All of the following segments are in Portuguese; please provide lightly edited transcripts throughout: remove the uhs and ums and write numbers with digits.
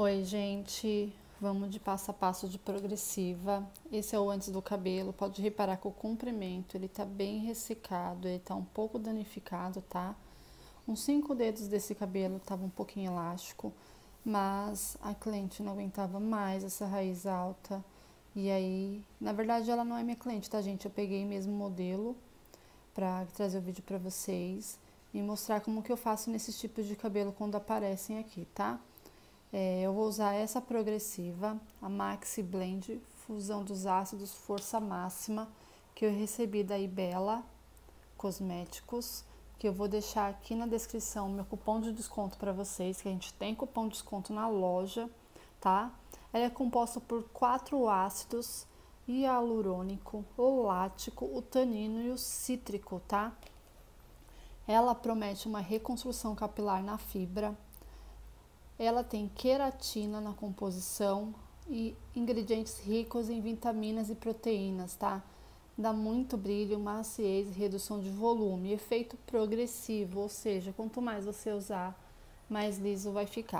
Oi, gente, vamos de passo a passo de progressiva. Esse é o antes do cabelo. Pode reparar que o comprimento ele tá bem ressecado, ele tá um pouco danificado, tá? Uns 5 dedos desse cabelo tava um pouquinho elástico, mas a cliente não aguentava mais essa raiz alta. E aí, na verdade, ela não é minha cliente, tá, gente? Eu peguei mesmo o modelo pra trazer o vídeo pra vocês e mostrar como que eu faço nesses tipos de cabelo quando aparecem aqui, tá? Eu vou usar essa progressiva, a Maxi Blend, fusão dos ácidos, força máxima, que eu recebi da Ibela Cosméticos, que eu vou deixar aqui na descrição meu cupom de desconto para vocês, que a gente tem cupom de desconto na loja, tá? Ela é composta por 4 ácidos, hialurônico, o lático, o tanino e o cítrico, tá? Ela promete uma reconstrução capilar na fibra. Ela tem queratina na composição e ingredientes ricos em vitaminas e proteínas, tá? Dá muito brilho, maciez e redução de volume. Efeito progressivo, ou seja, quanto mais você usar, mais liso vai ficar.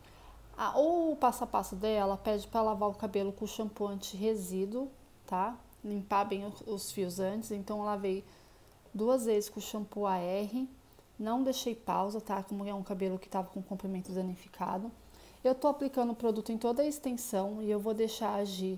O passo a passo dela pede para lavar o cabelo com shampoo anti-resíduo, tá? Limpar bem os fios antes. Então, eu lavei 2 vezes com shampoo AR. Não deixei pausa, tá? Como é um cabelo que tava com comprimento danificado. Eu tô aplicando o produto em toda a extensão e eu vou deixar agir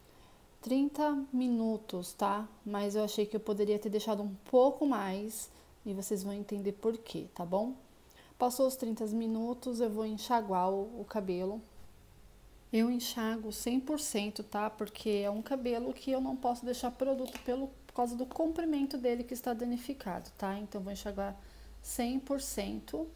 30 minutos, tá? Mas eu achei que eu poderia ter deixado um pouco mais e vocês vão entender por quê, tá bom? Passou os 30 minutos, eu vou enxaguar o cabelo. Eu enxago 100%, tá? Porque é um cabelo que eu não posso deixar produto por causa do comprimento dele que está danificado, tá? Então, vou enxaguar 100%.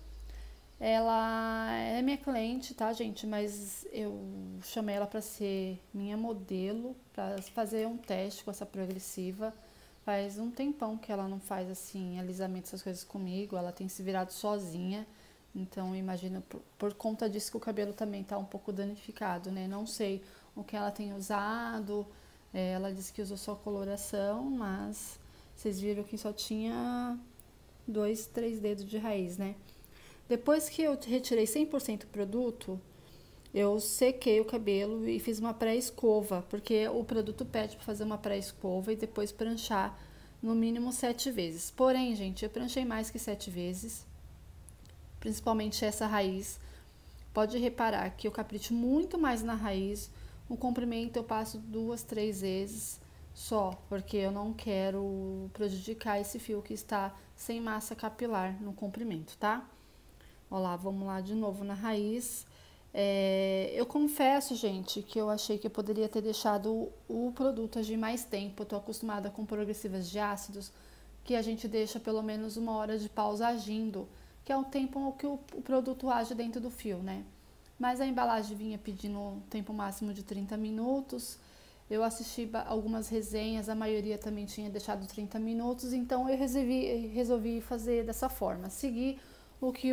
Ela é minha cliente, tá, gente? Mas eu chamei ela para ser minha modelo, para fazer um teste com essa progressiva. Faz um tempão que ela não faz, assim, alisamento, essas coisas comigo. Ela tem se virado sozinha. Então, imagina, por conta disso que o cabelo também tá um pouco danificado, né? Não sei o que ela tem usado. Ela disse que usou só coloração, mas vocês viram que só tinha 2, 3 dedos de raiz, né? Depois que eu retirei 100% do produto, eu sequei o cabelo e fiz uma pré-escova, porque o produto pede para fazer uma pré-escova e depois pranchar no mínimo 7 vezes. Porém, gente, eu pranchei mais que 7 vezes, principalmente essa raiz. Pode reparar que eu capricho muito mais na raiz. O comprimento eu passo 2, 3 vezes só, porque eu não quero prejudicar esse fio que está sem massa capilar no comprimento, tá? Olha lá, vamos lá de novo na raiz. Eu confesso, gente, que eu achei que eu poderia ter deixado o produto agir mais tempo. Eu tô acostumada com progressivas de ácidos, que a gente deixa pelo menos 1 hora de pausa agindo, que é o tempo que o produto age dentro do fio, né? Mas a embalagem vinha pedindo um tempo máximo de 30 minutos. Eu assisti algumas resenhas, a maioria também tinha deixado 30 minutos, então eu resolvi fazer dessa forma, seguir o que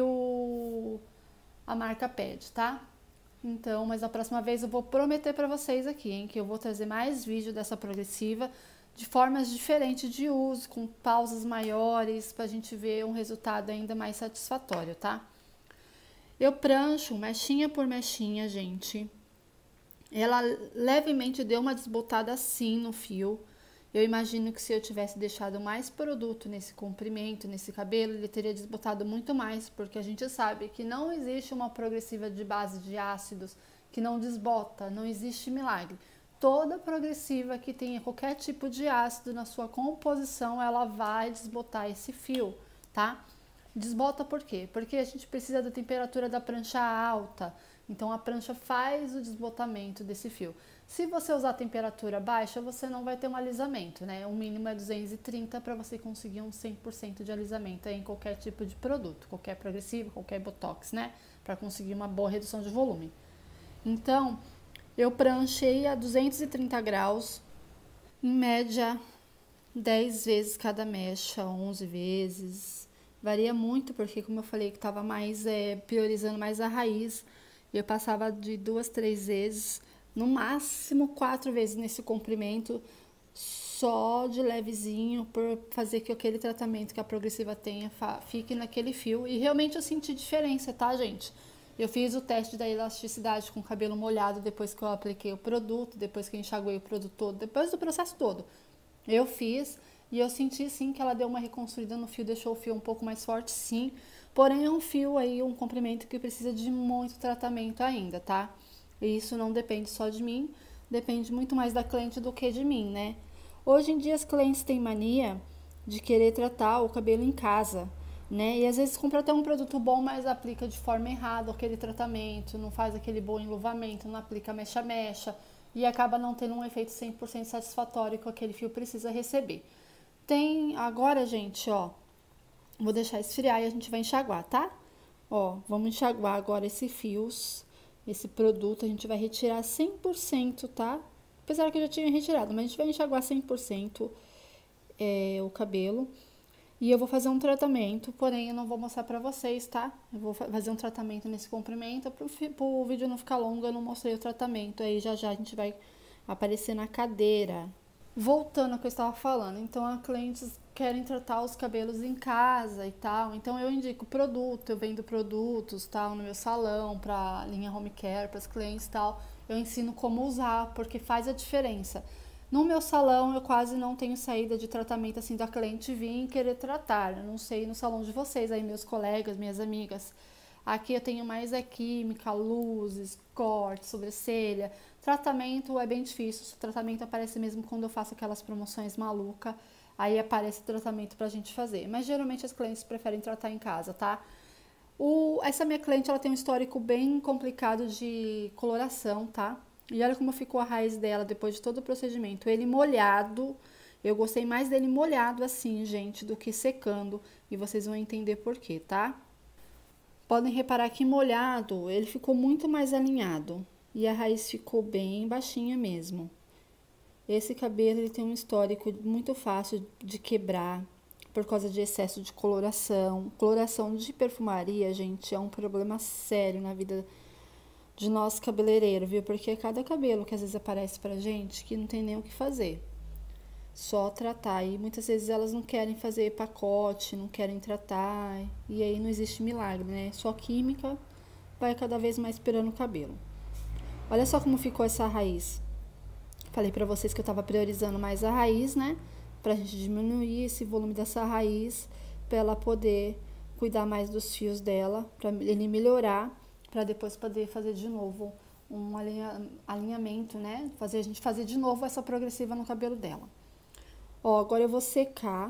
a marca pede, tá? Então, mas da próxima vez eu vou prometer para vocês aqui, hein, que eu vou trazer mais vídeo dessa progressiva de formas diferentes de uso, com pausas maiores, pra gente ver um resultado ainda mais satisfatório, tá? Eu prancho mechinha por mechinha, gente. Ela levemente deu uma desbotada assim no fio. Eu imagino que se eu tivesse deixado mais produto nesse comprimento, nesse cabelo, ele teria desbotado muito mais, porque a gente sabe que não existe uma progressiva de base de ácidos que não desbota, não existe milagre. Toda progressiva que tenha qualquer tipo de ácido na sua composição, ela vai desbotar esse fio, tá? Desbota por quê? Porque a gente precisa da temperatura da prancha alta, então a prancha faz o desbotamento desse fio. Se você usar temperatura baixa, você não vai ter um alisamento, né? O mínimo é 230 para você conseguir um 100% de alisamento em qualquer tipo de produto, qualquer progressivo, qualquer botox, né? Para conseguir uma boa redução de volume. Então, eu pranchei a 230 graus, em média 10 vezes cada mecha, 11 vezes. Varia muito, porque como eu falei que estava mais priorizando mais a raiz, eu passava de 2, 3 vezes, no máximo 4 vezes nesse comprimento, só de levezinho, por fazer que aquele tratamento que a progressiva tenha fique naquele fio. E realmente eu senti diferença, tá, gente? Eu fiz o teste da elasticidade com o cabelo molhado depois que eu apliquei o produto, depois que eu enxaguei o produto todo, depois do processo todo. Eu fiz e eu senti sim que ela deu uma reconstruída no fio, deixou o fio um pouco mais forte, sim. Porém, é um fio aí, um comprimento que precisa de muito tratamento ainda, tá? E isso não depende só de mim, depende muito mais da cliente do que de mim, né? Hoje em dia as clientes têm mania de querer tratar o cabelo em casa, né? E às vezes compra até um produto bom, mas aplica de forma errada aquele tratamento, não faz aquele bom enluvamento, não aplica mecha-mecha e acaba não tendo um efeito 100% satisfatório que aquele fio precisa receber. Tem agora, gente, ó, vou deixar esfriar e a gente vai enxaguar, tá? Ó, vamos enxaguar agora esse fios, esse produto, a gente vai retirar 100%, tá? Apesar que eu já tinha retirado, mas a gente vai enxaguar 100% o cabelo. E eu vou fazer um tratamento, porém eu não vou mostrar pra vocês, tá? Eu vou fazer um tratamento nesse comprimento, pro vídeo não ficar longo, eu não mostrei o tratamento. Aí já já a gente vai aparecer na cadeira. Voltando ao que eu estava falando, então as clientes querem tratar os cabelos em casa e tal, então eu indico produto, eu vendo produtos tal no meu salão para linha home care, para as clientes tal, eu ensino como usar, porque faz a diferença. No meu salão eu quase não tenho saída de tratamento assim da cliente vir querer tratar, eu não sei no salão de vocês aí, meus colegas, minhas amigas. Aqui eu tenho mais química, luzes, corte, sobrancelha. Tratamento é bem difícil. O tratamento aparece mesmo quando eu faço aquelas promoções malucas. Aí aparece tratamento pra gente fazer. Mas geralmente as clientes preferem tratar em casa, tá? Essa minha cliente, ela tem um histórico bem complicado de coloração, tá? E olha como ficou a raiz dela depois de todo o procedimento. Ele molhado, eu gostei mais dele molhado assim, gente, do que secando. E vocês vão entender por quê, tá? Podem reparar que molhado, ele ficou muito mais alinhado. E a raiz ficou bem baixinha mesmo. Esse cabelo ele tem um histórico muito fácil de quebrar por causa de excesso de coloração. Coloração de perfumaria, gente, é um problema sério na vida de nós cabeleireiros, viu? Porque é cada cabelo que às vezes aparece pra gente que não tem nem o que fazer. Só tratar. E muitas vezes elas não querem fazer pacote, não querem tratar. E aí não existe milagre, né? Só química vai cada vez mais pirando o cabelo. Olha só como ficou essa raiz. Falei pra vocês que eu tava priorizando mais a raiz, né? Pra gente diminuir esse volume dessa raiz, pra ela poder cuidar mais dos fios dela, pra ele melhorar, pra depois poder fazer de novo um alinhamento, né? A gente fazer de novo essa progressiva no cabelo dela. Ó, agora eu vou secar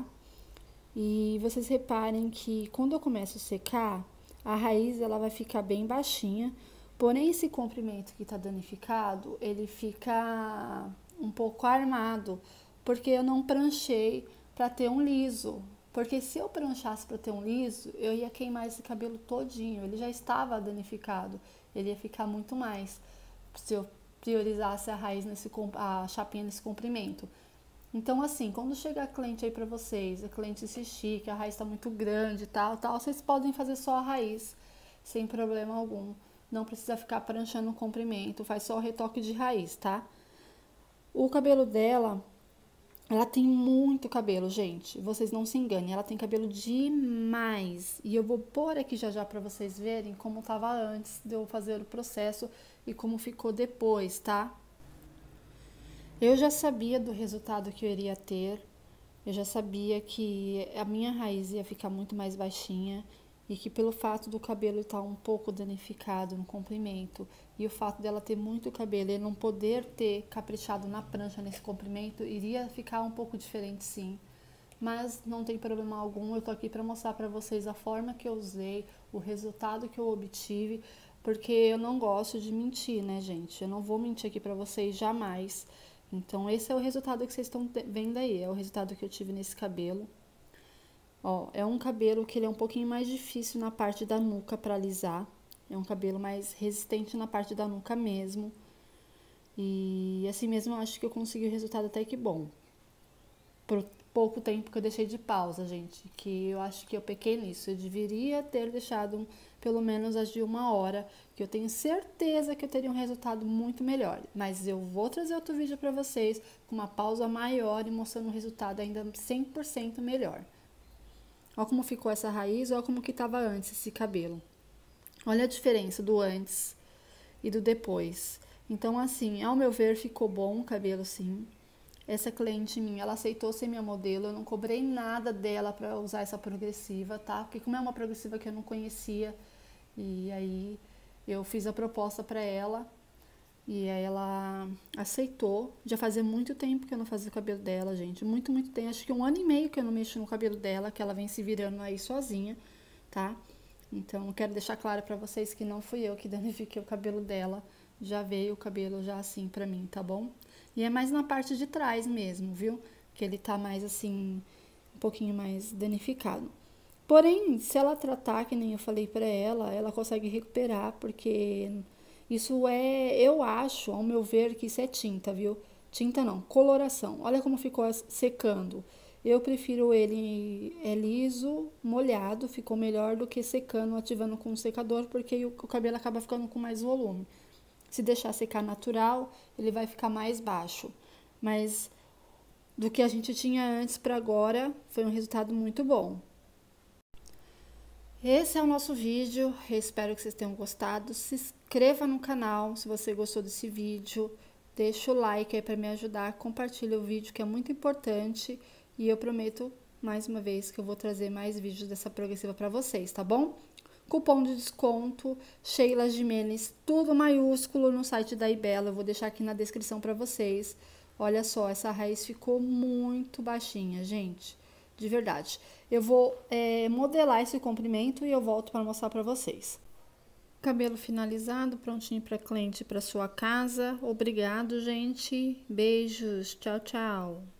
e vocês reparem que quando eu começo a secar, a raiz ela vai ficar bem baixinha, porém esse comprimento que tá danificado, ele fica um pouco armado, porque eu não pranchei para ter um liso. Porque se eu pranchasse para ter um liso, eu ia queimar esse cabelo todinho, ele já estava danificado, ele ia ficar muito mais se eu priorizasse a raiz a chapinha nesse comprimento. Então, assim, quando chega a cliente aí pra vocês, a cliente insistir que a raiz tá muito grande e tal, vocês podem fazer só a raiz, sem problema algum. Não precisa ficar pranchando o comprimento, faz só o retoque de raiz, tá? O cabelo dela, ela tem muito cabelo, gente. Vocês não se enganem, ela tem cabelo demais. E eu vou pôr aqui já já pra vocês verem como tava antes de eu fazer o processo e como ficou depois, tá? Eu já sabia do resultado que eu iria ter, eu já sabia que a minha raiz ia ficar muito mais baixinha e que pelo fato do cabelo estar um pouco danificado no comprimento e o fato dela ter muito cabelo e não poder ter caprichado na prancha nesse comprimento, iria ficar um pouco diferente sim. Mas não tem problema algum, eu tô aqui para mostrar para vocês a forma que eu usei, o resultado que eu obtive, porque eu não gosto de mentir, né, gente? Eu não vou mentir aqui para vocês jamais. Então, esse é o resultado que vocês estão vendo aí, é o resultado que eu tive nesse cabelo. Ó, é um cabelo que ele é um pouquinho mais difícil na parte da nuca para alisar. É um cabelo mais resistente na parte da nuca mesmo. E assim mesmo eu acho que eu consegui o resultado até que bom. Por pouco tempo que eu deixei de pausa, gente, que eu acho que eu pequei nisso. Eu deveria ter deixado pelo menos as de 1 hora, que eu tenho certeza que eu teria um resultado muito melhor. Mas eu vou trazer outro vídeo pra vocês com uma pausa maior e mostrando um resultado ainda 100% melhor. Olha como ficou essa raiz, olha como que tava antes esse cabelo. Olha a diferença do antes e do depois. Então, assim, ao meu ver, ficou bom o cabelo, sim. Essa cliente minha, ela aceitou ser minha modelo, eu não cobrei nada dela para usar essa progressiva, tá? Porque como é uma progressiva que eu não conhecia, e aí eu fiz a proposta para ela, e aí ela aceitou. Já fazia muito tempo que eu não fazia o cabelo dela, gente. Muito, muito tempo. Acho que 1 ano e meio que eu não mexo no cabelo dela, que ela vem se virando aí sozinha, tá? Então, quero deixar claro para vocês que não fui eu que danifiquei o cabelo dela. Já veio o cabelo já assim pra mim, tá bom? E é mais na parte de trás mesmo, viu? Que ele tá mais assim, um pouquinho mais danificado. Porém, se ela tratar, que nem eu falei pra ela, ela consegue recuperar, porque isso eu acho, ao meu ver, que isso é tinta, viu? Tinta não, coloração. Olha como ficou secando. Eu prefiro ele liso, molhado, ficou melhor do que secando, ativando com o secador, porque o cabelo acaba ficando com mais volume. Se deixar secar natural, ele vai ficar mais baixo. Mas do que a gente tinha antes para agora, foi um resultado muito bom. Esse é o nosso vídeo, eu espero que vocês tenham gostado. Se inscreva no canal se você gostou desse vídeo. Deixa o like aí para me ajudar, compartilha o vídeo que é muito importante. E eu prometo, mais uma vez, que eu vou trazer mais vídeos dessa progressiva para vocês, tá bom? Cupom de desconto, Sheila Jimenez, tudo maiúsculo no site da Ibela. Eu vou deixar aqui na descrição para vocês. Olha só, essa raiz ficou muito baixinha, gente. De verdade. Eu vou modelar esse comprimento e eu volto para mostrar para vocês. Cabelo finalizado, prontinho para cliente, para sua casa. Obrigado, gente. Beijos. Tchau, tchau.